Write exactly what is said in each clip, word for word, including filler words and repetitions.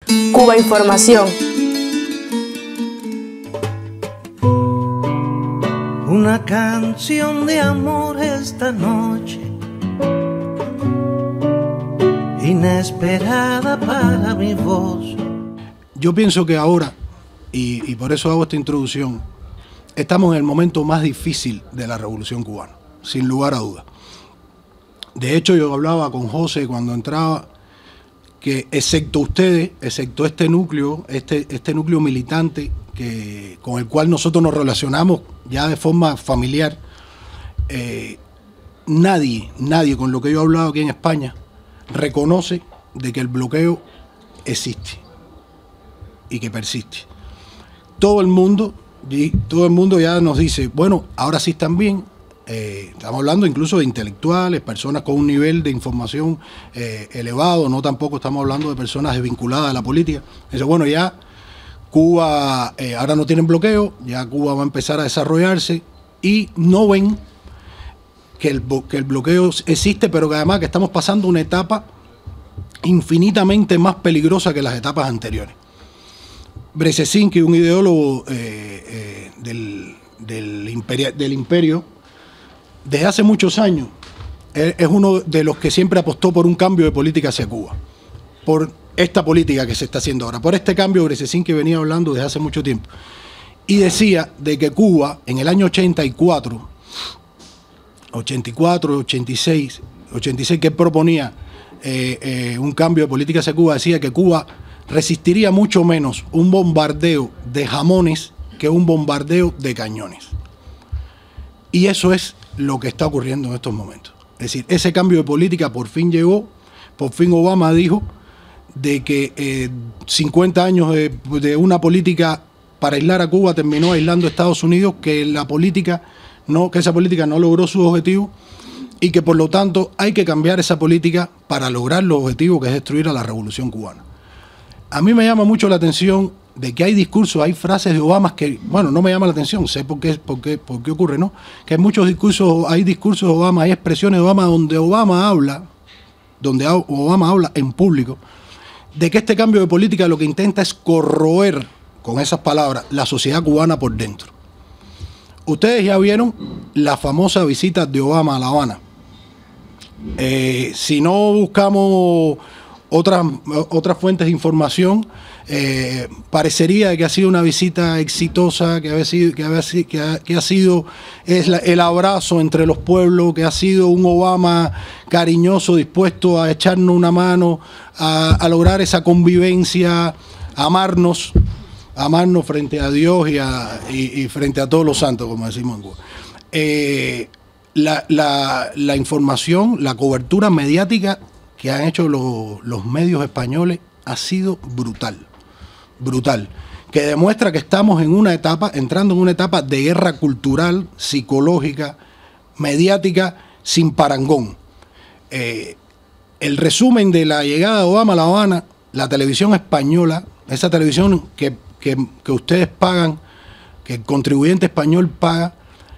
Cuba Información. Una canción de amor esta noche, inesperada para mi voz. Yo pienso que ahora, y, y por eso hago esta introducción, estamos en el momento más difícil de la Revolución Cubana, sin lugar a dudas. De hecho, yo hablaba con José cuando entraba, que excepto ustedes, excepto este núcleo, este, este núcleo militante que, con el cual nosotros nos relacionamos ya de forma familiar, eh, nadie, nadie con lo que yo he hablado aquí en España reconoce de que el bloqueo existe y que persiste. Todo el mundo, y todo el mundo ya nos dice, bueno, ahora sí están bien. Eh, estamos hablando incluso de intelectuales, personas con un nivel de información eh, elevado, no tampoco estamos hablando de personas desvinculadas a la política. Dice, bueno, ya Cuba eh, ahora no tienen bloqueo, ya Cuba va a empezar a desarrollarse y no ven que el, que el bloqueo existe, pero que además que estamos pasando una etapa infinitamente más peligrosa que las etapas anteriores. Brzezinski, un ideólogo eh, eh, del, del, imperio, del imperio, desde hace muchos años, es uno de los que siempre apostó por un cambio de política hacia Cuba, por esta política que se está haciendo ahora, por este cambio Brzezinski venía hablando desde hace mucho tiempo. Y decía de que Cuba, en el año ochenta y cuatro, ochenta y cuatro, ochenta y seis, ochenta y seis, que proponía eh, eh, un cambio de política hacia Cuba, decía que Cuba resistiría mucho menos un bombardeo de jamones que un bombardeo de cañones. Y eso es lo que está ocurriendo en estos momentos. Es decir, ese cambio de política por fin llegó, por fin Obama dijo de que eh, cincuenta años de, de una política para aislar a Cuba terminó aislando a Estados Unidos, que la política no, que esa política no logró su objetivo y que por lo tanto hay que cambiar esa política para lograr los objetivos, que es destruir a la Revolución Cubana. A mí me llama mucho la atención de que hay discursos, hay frases de Obama que, bueno, no me llama la atención, sé por qué, por qué, por qué ocurre, ¿no? Que hay muchos discursos, hay discursos de Obama, hay expresiones de Obama donde Obama habla, donde Obama habla en público, de que este cambio de política lo que intenta es corroer, con esas palabras, la sociedad cubana por dentro. Ustedes ya vieron la famosa visita de Obama a La Habana. Eh, si no buscamos otras, otras fuentes de información, eh, parecería que ha sido una visita exitosa, que, había sido, que, había, que, ha, que ha sido es la, el abrazo entre los pueblos, que ha sido un Obama cariñoso, dispuesto a echarnos una mano, a, a lograr esa convivencia, a amarnos, a amarnos frente a Dios y, a, y, y frente a todos los santos, como decimos en Cuba. Eh, la, la, la información, la cobertura mediática que han hecho los, los medios españoles ha sido brutal, brutal, que demuestra que estamos en una etapa, entrando en una etapa de guerra cultural, psicológica, mediática, sin parangón. Eh, el resumen de la llegada de Obama a La Habana, la televisión española, esa televisión que, que, que ustedes pagan, que el contribuyente español paga,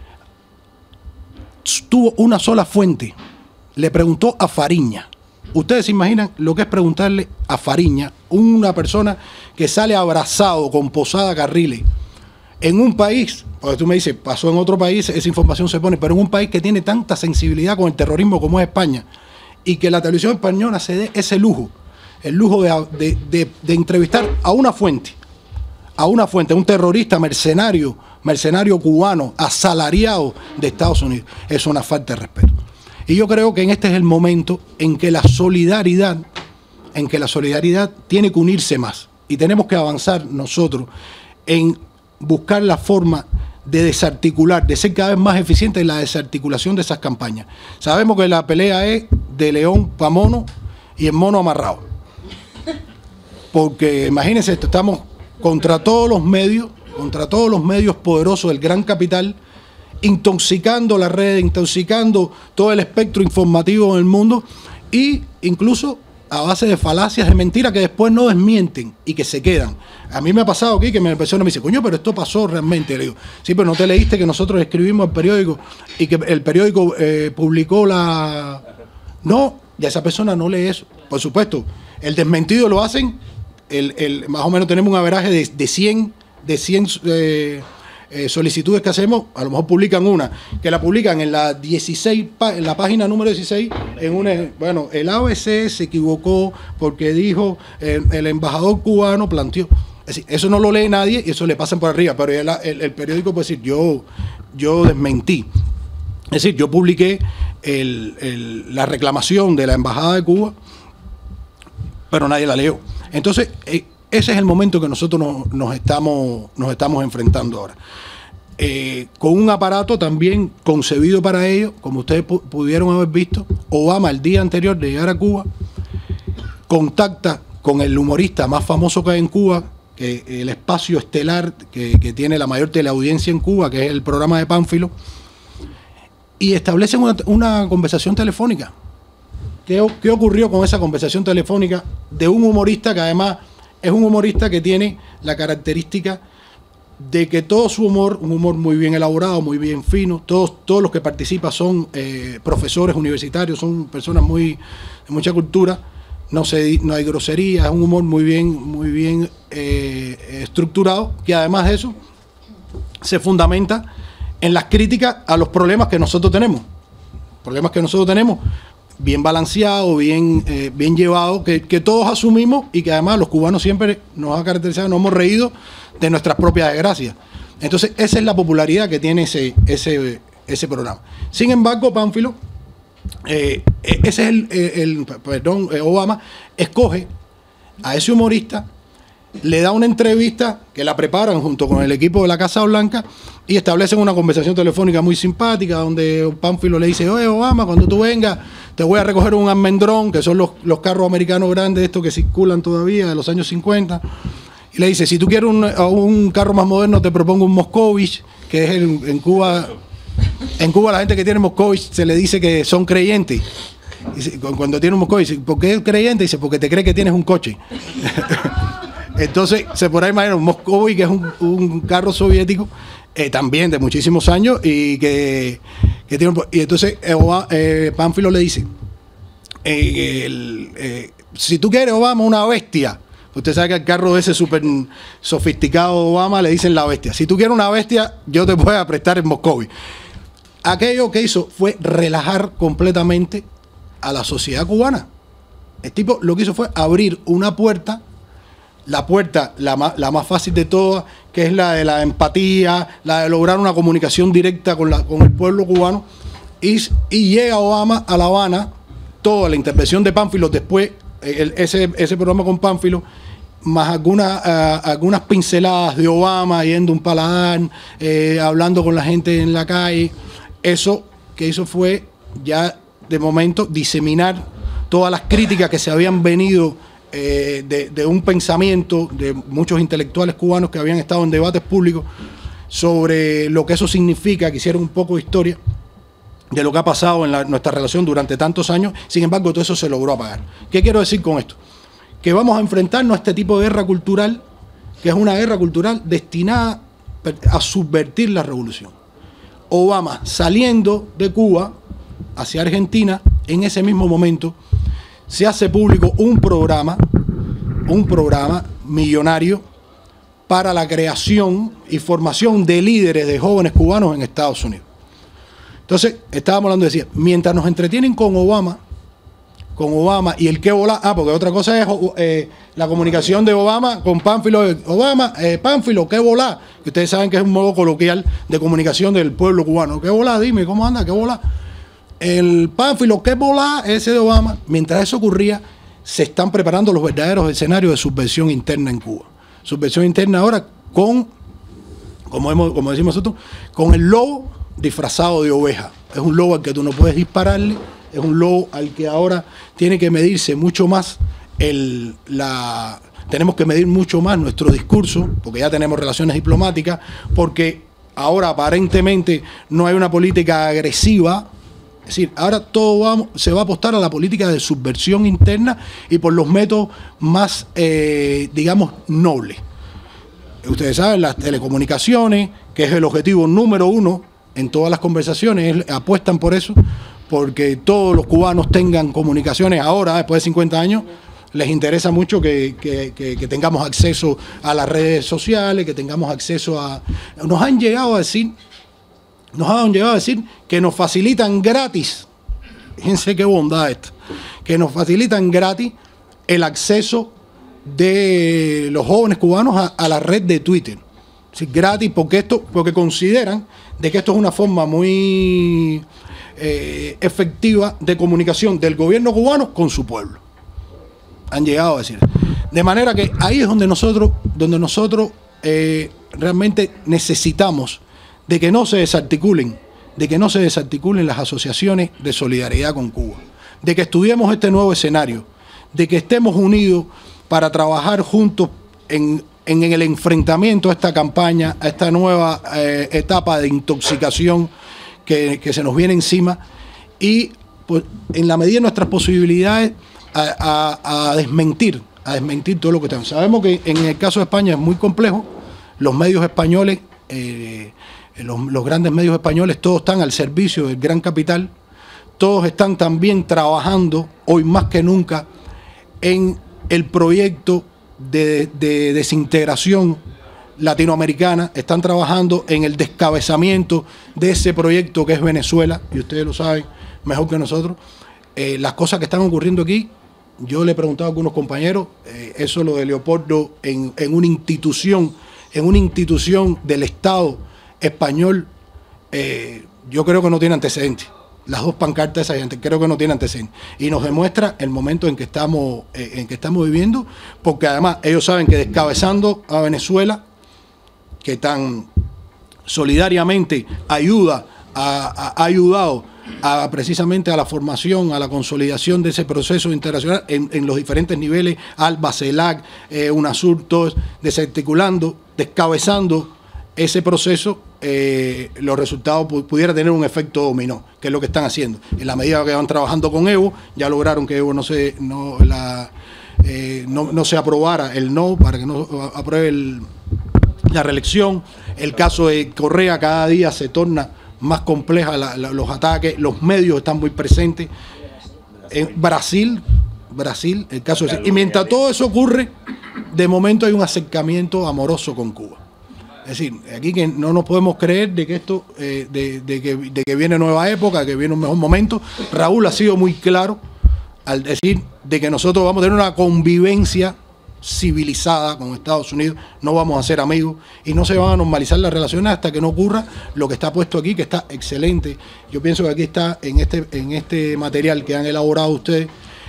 tuvo una sola fuente, le preguntó a Fariña. Ustedes se imaginan lo que es preguntarle a Fariña, una persona que sale abrazado con Posada Carriles, en un país, porque tú me dices, pasó en otro país, esa información se pone, pero en un país que tiene tanta sensibilidad con el terrorismo como es España, y que la televisión española se dé ese lujo, el lujo de, de, de, de entrevistar a una fuente, a una fuente, un terrorista mercenario, mercenario cubano, asalariado de Estados Unidos. Es una falta de respeto. Y yo creo que en este es el momento en que la solidaridad, en que la solidaridad tiene que unirse más. Y tenemos que avanzar nosotros en buscar la forma de desarticular, de ser cada vez más eficiente en la desarticulación de esas campañas. Sabemos que la pelea es de león para mono y el mono amarrado. Porque imagínense esto, estamos contra todos los medios, contra todos los medios poderosos del gran capital, intoxicando la red, intoxicando todo el espectro informativo en el mundo e incluso a base de falacias, de mentiras que después no desmienten y que se quedan. A mí me ha pasado aquí que me persona me dice, coño, pero esto pasó realmente. Le digo, sí, pero no te leíste que nosotros escribimos el periódico y que el periódico eh, publicó la... No, ya esa persona no lee eso. Por supuesto, el desmentido lo hacen el, el, más o menos tenemos un averaje de, de cien, de cien eh, eh, solicitudes que hacemos, a lo mejor publican una, que la publican en la dieciséis, en la página número dieciséis, en una, bueno, el A B C se equivocó porque dijo, eh, el embajador cubano planteó. Es decir, eso no lo lee nadie y eso le pasan por arriba, pero el, el, el periódico puede decir, yo, yo desmentí. Es decir, yo publiqué el, el, la reclamación de la Embajada de Cuba, pero nadie la leyó. Entonces, eh, ese es el momento que nosotros nos, nos, estamos, nos estamos enfrentando ahora. Eh, con un aparato también concebido para ello, como ustedes pu pudieron haber visto, Obama el día anterior de llegar a Cuba, contacta con el humorista más famoso que hay en Cuba, que el espacio estelar que, que tiene la mayor teleaudiencia en Cuba, que es el programa de Pánfilo, y establecen una, una conversación telefónica. ¿Qué, ¿Qué ocurrió con esa conversación telefónica de un humorista que además es un humorista que tiene la característica de que todo su humor, un humor muy bien elaborado, muy bien fino, todos, todos los que participan son eh, profesores universitarios, son personas muy de mucha cultura, no, se, no hay grosería, es un humor muy bien, muy bien eh, estructurado, que además de eso se fundamenta en las críticas a los problemas que nosotros tenemos, problemas que nosotros tenemos, bien balanceado, bien, eh, bien llevado, que, que todos asumimos y que además los cubanos siempre nos ha caracterizado, nos hemos reído de nuestras propias desgracias. Entonces, esa es la popularidad que tiene ese, ese, ese programa. Sin embargo, Pánfilo, eh, ese es el, el, el perdón, Obama escoge a ese humorista, le da una entrevista que la preparan junto con el equipo de la Casa Blanca y establecen una conversación telefónica muy simpática donde Pánfilo le dice, oye Obama, cuando tú vengas te voy a recoger un almendrón, que son los, los carros americanos grandes estos que circulan todavía de los años cincuenta, y le dice, si tú quieres un, un carro más moderno te propongo un Moscovich, que es el, en Cuba, en Cuba la gente que tiene Moscovich se le dice que son creyentes. Y cuando tiene un Moscovich, ¿por qué es creyente? Dice, porque te cree que tienes un coche. Entonces, se podrá imaginar un Moscovich, que es un, un carro soviético, eh, también de muchísimos años, y que, que tiene un, y entonces eh, Obama, eh, Pánfilo le dice, eh, el, eh, si tú quieres, Obama, una bestia, usted sabe que al carro ese súper sofisticado de Obama le dicen la bestia. Si tú quieres una bestia, yo te voy a prestar el Moscovich. Aquello que hizo fue relajar completamente a la sociedad cubana. El tipo lo que hizo fue abrir una puerta, la puerta, la más, la más fácil de todas, que es la de la empatía, la de lograr una comunicación directa con, la, con el pueblo cubano, y, y llega Obama a La Habana, toda la intervención de Pánfilo, después el, ese, ese programa con Pánfilo, más algunas, uh, algunas pinceladas de Obama yendo un paladar, eh, hablando con la gente en la calle. Eso que hizo fue ya de momento diseminar todas las críticas que se habían venido eh, de, de un pensamiento de muchos intelectuales cubanos que habían estado en debates públicos sobre lo que eso significa, que hicieron un poco de historia de lo que ha pasado en la, nuestra relación durante tantos años. Sin embargo, todo eso se logró apagar. ¿Qué quiero decir con esto? Que vamos a enfrentarnos a este tipo de guerra cultural, que es una guerra cultural destinada a subvertir la revolución. Obama, saliendo de Cuba hacia Argentina, en ese mismo momento se hace público un programa, un programa millonario para la creación y formación de líderes de jóvenes cubanos en Estados Unidos. Entonces, estábamos hablando, decía, mientras nos entretienen con Obama, con Obama y el qué volá, ah, porque otra cosa es eh, la comunicación de Obama con Pánfilo, Obama, eh, Pánfilo, qué volá, que ustedes saben que es un modo coloquial de comunicación del pueblo cubano. ¿Qué volá? Dime, ¿cómo anda? ¿Qué volá? El Pánfilo, qué volá, ese de Obama. Mientras eso ocurría, se están preparando los verdaderos escenarios de subversión interna en Cuba. Subversión interna ahora con, como, hemos, como decimos nosotros, con el lobo disfrazado de oveja. Es un lobo al que tú no puedes dispararle, es un lobo al que ahora tiene que medirse mucho más el, la, tenemos que medir mucho más nuestro discurso, porque ya tenemos relaciones diplomáticas, porque ahora aparentemente no hay una política agresiva. Es decir, ahora todo va, se va a apostar a la política de subversión interna y por los métodos más, eh, digamos, nobles. Ustedes saben, las telecomunicaciones, que es el objetivo número uno en todas las conversaciones, apuestan por eso, porque todos los cubanos tengan comunicaciones ahora, después de cincuenta años, les interesa mucho que, que, que, que tengamos acceso a las redes sociales, que tengamos acceso a... Nos han llegado a decir, nos han llegado a decir que nos facilitan gratis, fíjense qué bondad esto, que nos facilitan gratis el acceso de los jóvenes cubanos a, a la red de Twitter. Sí, gratis, porque esto, porque consideran de que esto es una forma muy eh, efectiva de comunicación del gobierno cubano con su pueblo. Han llegado a decir. De manera que ahí es donde nosotros, donde nosotros eh, realmente necesitamos de que no se desarticulen, de que no se desarticulen las asociaciones de solidaridad con Cuba, de que estudiemos este nuevo escenario, de que estemos unidos para trabajar juntos en, en el enfrentamiento a esta campaña, a esta nueva eh, etapa de intoxicación que, que se nos viene encima, y pues, en la medida de nuestras posibilidades a, a, a desmentir, a desmentir todo lo que tenemos. Sabemos que en el caso de España es muy complejo, los medios españoles, eh, los, los grandes medios españoles, todos están al servicio del gran capital, todos están también trabajando, hoy más que nunca, en el proyecto de, de desintegración latinoamericana, están trabajando en el descabezamiento de ese proyecto que es Venezuela, y ustedes lo saben mejor que nosotros. Eh, las cosas que están ocurriendo aquí, yo le he preguntado a algunos compañeros, eh, eso lo de Leopoldo en, en una institución, en una institución del Estado español, eh, yo creo que no tiene antecedentes. Las dos pancartas de esa gente creo que no tiene antecedentes. Y nos demuestra el momento en que estamos, eh, en que estamos viviendo, porque además ellos saben que descabezando a Venezuela, que tan solidariamente ayuda, a, a, ha ayudado a, precisamente a la formación, a la consolidación de ese proceso internacional en, en los diferentes niveles, ALBA, CELAC, eh, UNASUR, todos desarticulando, descabezando ese proceso, eh, los resultados pudiera tener un efecto dominó, que es lo que están haciendo. En la medida que van trabajando con Evo, ya lograron que Evo no se, no, la, eh, no, no se aprobara el no, para que no apruebe el, la reelección. El caso de Correa cada día se torna más compleja, la, la, los ataques, los medios están muy presentes. En Brasil, Brasil, el caso de... Y mientras todo eso ocurre, de momento hay un acercamiento amoroso con Cuba. Es decir, aquí que no nos podemos creer de que esto, eh, de, de, que, de que viene nueva época, que viene un mejor momento. Raúl ha sido muy claro al decir de que nosotros vamos a tener una convivencia civilizada con Estados Unidos, no vamos a ser amigos y no se van a normalizar las relaciones hasta que no ocurra lo que está puesto aquí, que está excelente. Yo pienso que aquí está, en este, en este material que han elaborado ustedes,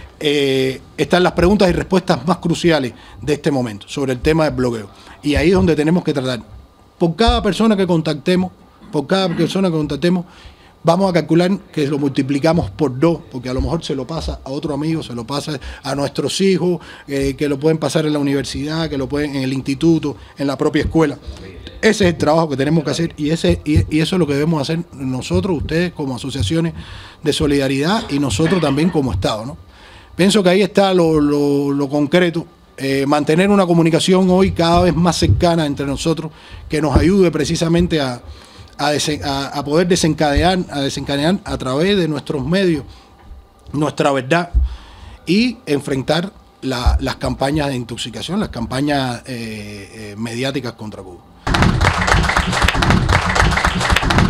eh, están las preguntas y respuestas más cruciales de este momento sobre el tema del bloqueo. Y ahí es donde tenemos que tratar. Por cada persona que contactemos, por cada persona que contactemos, vamos a calcular que lo multiplicamos por dos, porque a lo mejor se lo pasa a otro amigo, se lo pasa a nuestros hijos, eh, que lo pueden pasar en la universidad, que lo pueden en el instituto, en la propia escuela. Ese es el trabajo que tenemos que hacer y, ese, y, y eso es lo que debemos hacer nosotros, ustedes como asociaciones de solidaridad y nosotros también como Estado, ¿no? Pienso que ahí está lo, lo, lo concreto. Eh, mantener una comunicación hoy cada vez más cercana entre nosotros, que nos ayude precisamente a, a, a, a poder desencadenar, a desencadenar a través de nuestros medios nuestra verdad y enfrentar la, las campañas de intoxicación, las campañas eh, eh, mediáticas contra Cuba.